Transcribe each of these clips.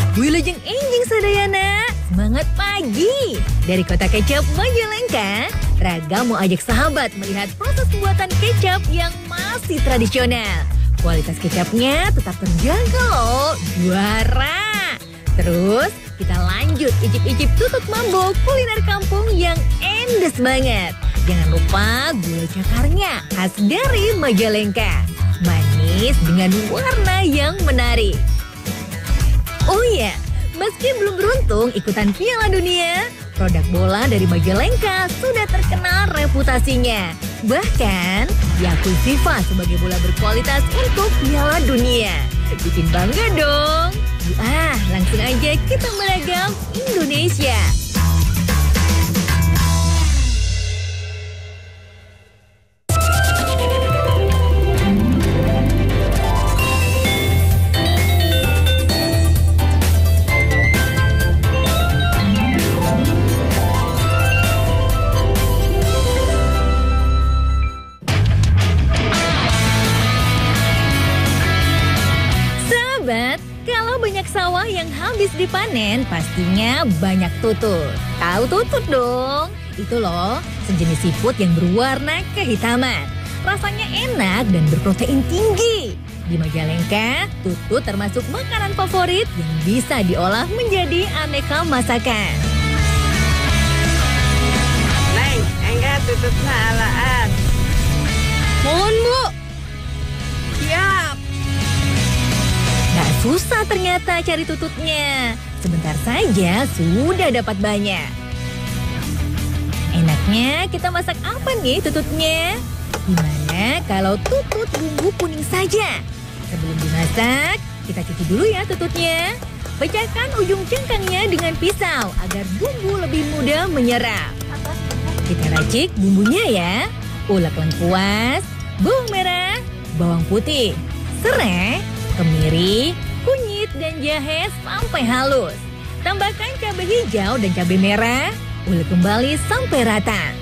Wilujeng enjing sadayana, semangat pagi. Dari kota kecap Majalengka, Raga mau ajak sahabat melihat proses pembuatan kecap yang masih tradisional. Kualitas kecapnya tetap terjaga loh, juara. Terus kita lanjut icip-icip tutut mambo kuliner kampung yang endes banget. Jangan lupa gulai cakarnya khas dari Majalengka. Manis dengan warna yang menarik. Oh iya, meski belum beruntung ikutan Piala Dunia, produk bola dari Majalengka sudah terkenal reputasinya. Bahkan diakui FIFA sebagai bola berkualitas untuk Piala Dunia. Bikin bangga dong. Langsung aja kita beragam Indonesia. Kalau banyak sawah yang habis dipanen, pastinya banyak tutut. Tahu tutut dong? Itu loh, sejenis siput yang berwarna kehitaman. Rasanya enak dan berprotein tinggi. Di Majalengka, tutut termasuk makanan favorit yang bisa diolah menjadi aneka masakan. Neng, enggak tututnya alaan. Mohon, Bu. Siap. Gak susah ternyata cari tututnya. Sebentar saja sudah dapat banyak. Enaknya kita masak apa nih tututnya? Gimana kalau tutut bumbu kuning saja? Sebelum dimasak, kita cuci dulu ya tututnya. Pecahkan ujung cengkangnya dengan pisau agar bumbu lebih mudah menyerap. Kita racik bumbunya ya. Ulek lengkuas, bawang merah, bawang putih, serai, kemiri, kunyit, dan jahe sampai halus. Tambahkan cabai hijau dan cabai merah, ulek kembali sampai rata.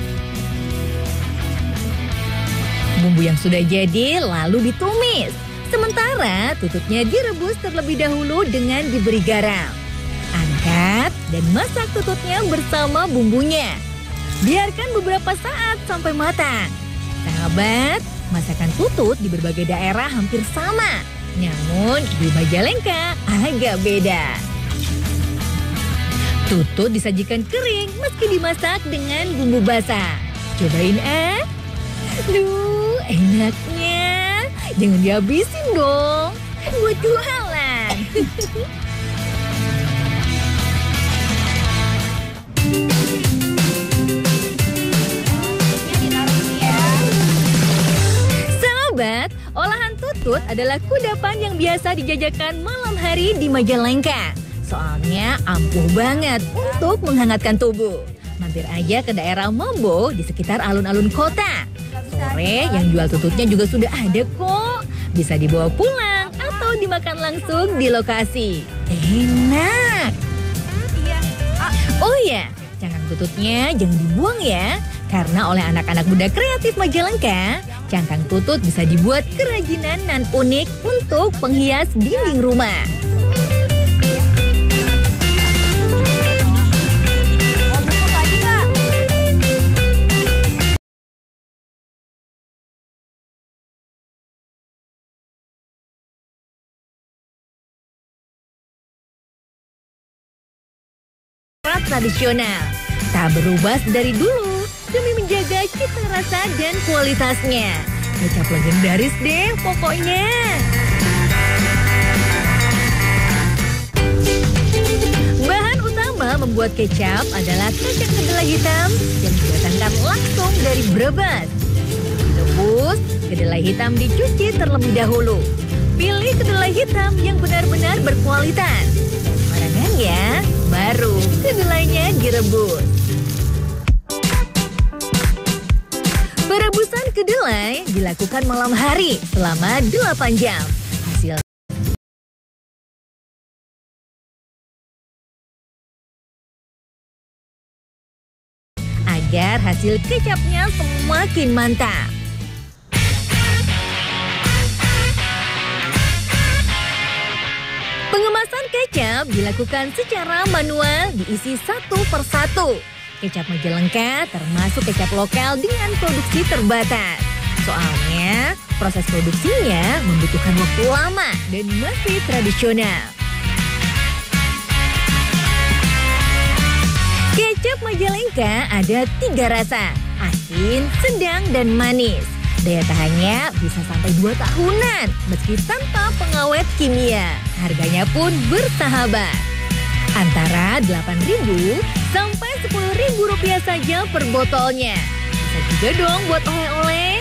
Bumbu yang sudah jadi lalu ditumis. Sementara tututnya direbus terlebih dahulu dengan diberi garam. Angkat dan masak tututnya bersama bumbunya. Biarkan beberapa saat sampai matang. Sahabat, masakan tutut di berbagai daerah hampir sama. Namun di Majalengka agak beda. Tutut disajikan kering meski dimasak dengan bumbu basah. Cobain Duh, enaknya. Jangan dihabisin dong. Buat jualan. Sahabat, olahan tutut adalah kudapan yang biasa dijajakan malam hari di Majalengka. Soalnya ampuh banget untuk menghangatkan tubuh. Mampir aja ke daerah Mambo di sekitar alun-alun kota. Sore yang jual tututnya juga sudah ada kok. Bisa dibawa pulang atau dimakan langsung di lokasi. Enak. Oh ya, cangkang tututnya jangan dibuang ya. Karena oleh anak-anak muda kreatif Majalengka, cangkang tutut bisa dibuat kerajinan nan unik untuk penghias dinding rumah. Tradisional, tak berubah dari dulu demi menjaga cita rasa dan kualitasnya. Kecap legendaris deh pokoknya. Bahan utama membuat kecap adalah kacang kedelai hitam yang didatangkan langsung dari Brebes. Direbus, kedelai hitam dicuci terlebih dahulu. Pilih kedelai hitam yang benar-benar berkualitas. Sembarangan ya, baru kedelainya direbus. Perebusan kedelai dilakukan malam hari selama 8 jam. Hasil agar hasil kecapnya semakin mantap. Pengemasan kecap kecap dilakukan secara manual diisi satu persatu. Kecap Majalengka termasuk kecap lokal dengan produksi terbatas. Soalnya proses produksinya membutuhkan waktu lama dan masih tradisional. Kecap Majalengka ada 3 rasa, asin, sedang, dan manis. Daya tahannya bisa sampai 2 tahunan meski tanpa pengawet kimia. Harganya pun bersahabat. Antara Rp8.000 sampai Rp10.000 saja per botolnya. Bisa juga dong buat oleh-oleh.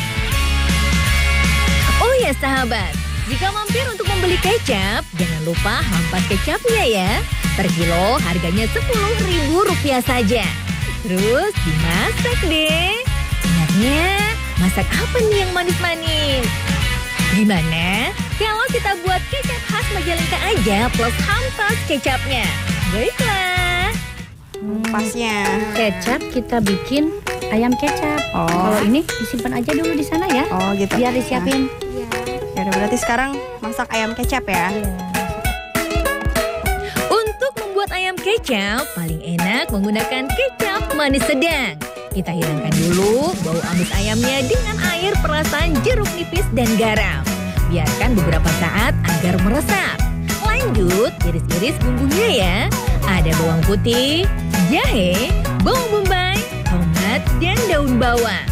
Oh ya sahabat, jika mampir untuk membeli kecap, jangan lupa hampas kecapnya ya. Per kilo harganya Rp10.000 saja. Terus dimasak deh. Enaknya masak apa nih yang manis-manis? Gimana kalau kita buat kecap khas Majalengka aja plus hampas kecapnya? Baiklah. Pasnya. Kecap kita bikin ayam kecap. Oh. Kalau ini disimpan aja dulu di sana ya. Oh gitu. Biar disiapin. Ya udah, berarti sekarang masak ayam kecap ya. Untuk membuat ayam kecap, paling enak menggunakan kecap manis sedang. Kita hilangkan dulu bau amis ayamnya dengan air perasan jeruk nipis dan garam. Biarkan beberapa saat agar meresap. Lanjut, iris-iris bumbunya ya. Ada bawang putih, jahe, bawang bombay, tomat, dan daun bawang.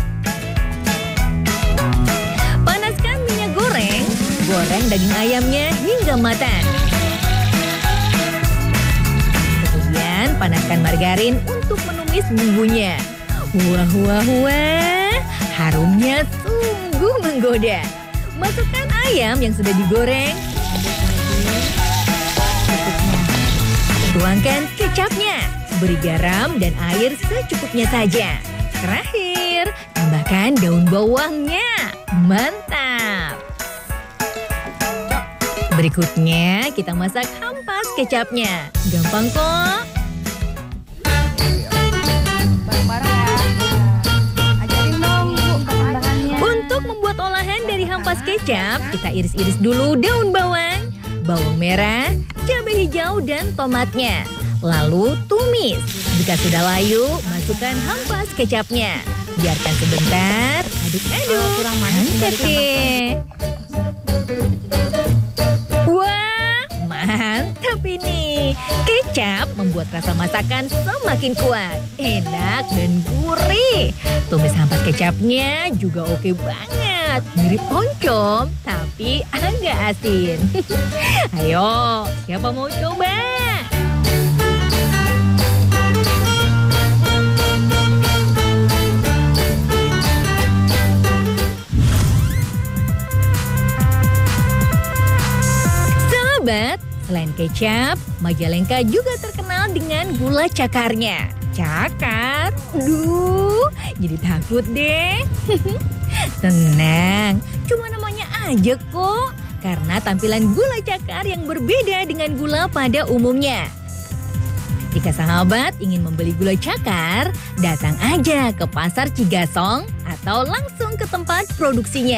Panaskan minyak goreng, goreng daging ayamnya hingga matang. Kemudian panaskan margarin untuk menumis bumbunya. Wah, wah, wah, harumnya sungguh menggoda. Masukkan ayam yang sudah digoreng. Tuangkan kecapnya, beri garam dan air secukupnya saja. Terakhir, tambahkan daun bawangnya. Mantap! Berikutnya, kita masak hampas kecapnya. Gampang kok. Untuk membuat olahan dari hampas kecap, kita iris-iris dulu daun bawang, bawang merah, cabai hijau, dan tomatnya. Lalu tumis. Jika sudah layu, masukkan hampas kecapnya. Biarkan sebentar, aduk-aduk. Kurang manis Mantap deh. Wah, mantap ini. Kecap membuat rasa masakan semakin kuat, enak dan gurih. Tumis hampas kecapnya juga oke banget. Mirip oncom, tapi agak asin. Ayo, siapa mau coba? Sahabat, selain kecap, Majalengka juga terkenal dengan gula cakarnya. Cakar? Duh, jadi takut deh. Tenang, cuma namanya aja kok. Karena tampilan gula cakar yang berbeda dengan gula pada umumnya. Jika sahabat ingin membeli gula cakar, datang aja ke Pasar Cigasong atau langsung ke tempat produksinya.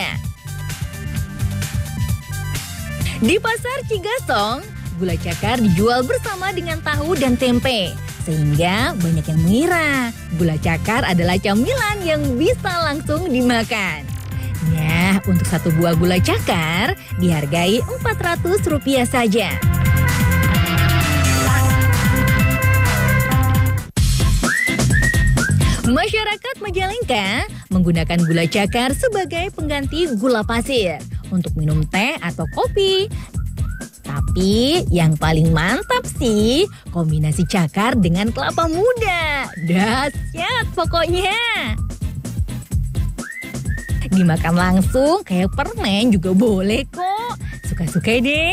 Di Pasar Cigasong, gula cakar dijual bersama dengan tahu dan tempe. Sehingga banyak yang mengira gula cakar adalah camilan yang bisa langsung dimakan. Nah, untuk satu buah gula cakar dihargai Rp400 saja. Masyarakat Majalengka menggunakan gula cakar sebagai pengganti gula pasir untuk minum teh atau kopi. Tapi yang paling mantap sih kombinasi cakar dengan kelapa muda. Dahsyat pokoknya. Dimakan langsung kayak permen juga boleh kok. Suka-suka deh.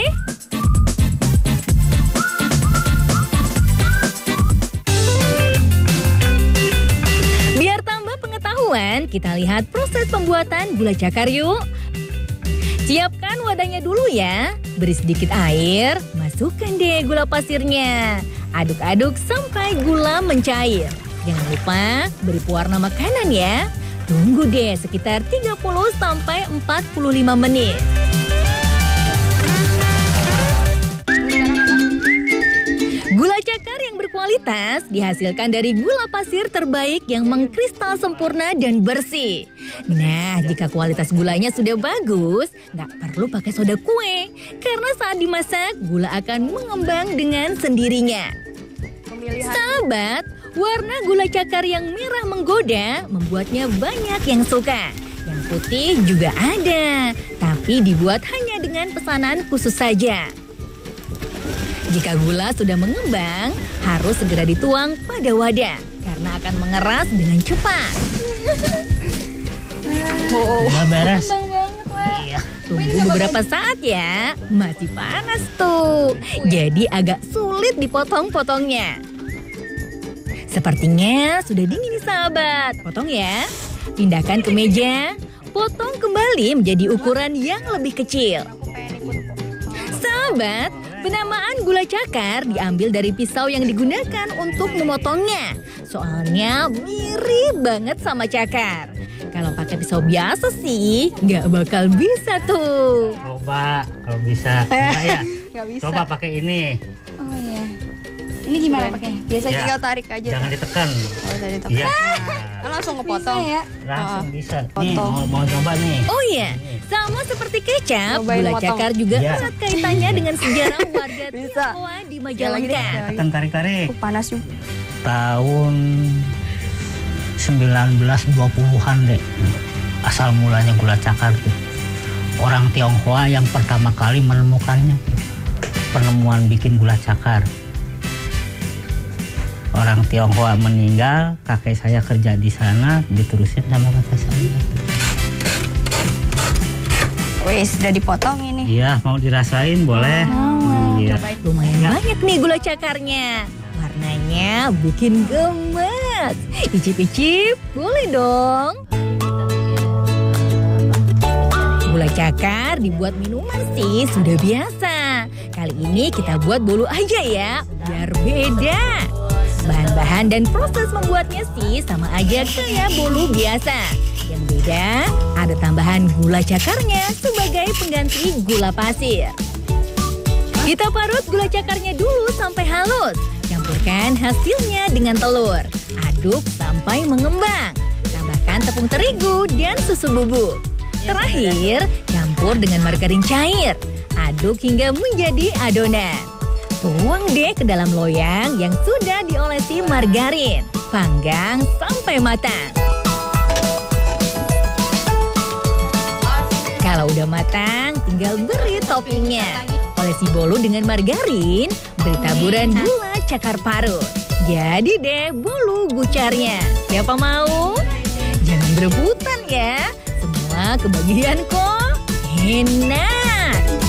Biar tambah pengetahuan, kita lihat proses pembuatan gula cakar yuk. Siapkan wadahnya dulu ya. Beri sedikit air, masukkan deh gula pasirnya. Aduk-aduk sampai gula mencair. Jangan lupa beri pewarna makanan ya. Tunggu deh sekitar 30-45 menit. atas dihasilkan dari gula pasir terbaik yang mengkristal sempurna dan bersih. Nah, jika kualitas gulanya sudah bagus, nggak perlu pakai soda kue. Karena saat dimasak, gula akan mengembang dengan sendirinya. Sahabat, warna gula cakar yang merah menggoda membuatnya banyak yang suka. Yang putih juga ada, tapi dibuat hanya dengan pesanan khusus saja. Jika gula sudah mengembang, harus segera dituang pada wadah karena akan mengeras dengan cepat. Udah beres. Iya. Tunggu beberapa saat ya, masih panas tuh. Jadi agak sulit dipotong-potongnya. Sepertinya sudah dingin nih sahabat. Potong ya. Pindahkan ke meja. Potong kembali menjadi ukuran yang lebih kecil. Sahabat, penamaan gula cakar diambil dari pisau yang digunakan untuk memotongnya. Soalnya mirip banget sama cakar. Kalau pakai pisau biasa sih, nggak bakal bisa tuh. Coba kalau bisa. Coba ya. Nggak bisa. Coba pakai ini. Oh iya. Ini gimana pakainya? Biasa Ya. tinggal tarik aja. Jangan ditekan. Oh, tadi tekan. Iya. Kan langsung kepotong. Bisa ya? Langsung bisa. Nih Potong. mau coba nih. Oh iya, sama seperti kecap, Cobain gula motong. cakar juga Iya. erat kaitannya dengan sejarah warga Bisa. Tionghoa di Lagi deh, Majalengka. lagi. Tekan tarik-tarik. Panas juga. Tahun 1920-an deh. Asal mulanya gula cakar tuh. Orang Tionghoa yang pertama kali menemukannya. Penemuan bikin gula cakar. Orang Tionghoa meninggal, kakek saya kerja di sana, diterusin sama kakek saya. Wes, sudah dipotong ini. Iya, mau dirasain boleh. Iya. Lumayan banyak nih gula cakarnya. Warnanya bikin gemes. Icip-icip, boleh dong. Gula cakar dibuat minuman sih sudah biasa. Kali ini kita buat bolu aja ya, biar beda. Bahan-bahan dan proses membuatnya sih sama aja kayak bolu biasa. Yang beda, ada tambahan gula cakarnya sebagai pengganti gula pasir. Kita parut gula cakarnya dulu sampai halus. Campurkan hasilnya dengan telur. Aduk sampai mengembang. Tambahkan tepung terigu dan susu bubuk. Terakhir, campur dengan margarin cair. Aduk hingga menjadi adonan. Tuang deh ke dalam loyang yang sudah diolesi margarin. Panggang sampai matang. Kalau udah matang, tinggal beri toppingnya. Olesi bolu dengan margarin, beri taburan gula cakar parut. Jadi deh bolu gucarnya. Siapa mau? Jangan berebutan ya. Semua kebagian kok. Enak.